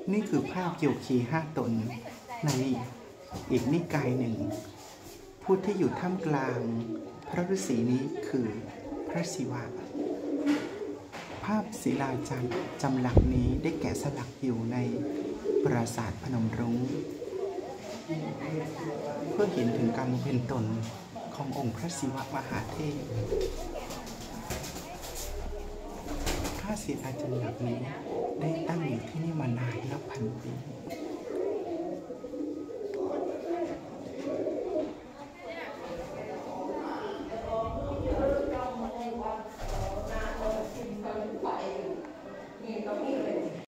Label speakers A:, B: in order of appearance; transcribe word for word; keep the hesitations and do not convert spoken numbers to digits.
A: นี่คือภาพโยคีห้าตนในอีกนิกายหนึ่งผู้ที่อยู่ท่ามกลางพระฤาษีนี้คือพระศิวะภาพศิลาจารย์จำหลักนี้ได้แกะสลักอยู่ในปราสาทพนมรุ้งเพื่อเห็นถึงการเป็นตนขององค์พระศิวะมหาเทพผ้าศิลาจารย์หลักนี้ได้ตั้งอยู่ที่นี่มานานนับพันปี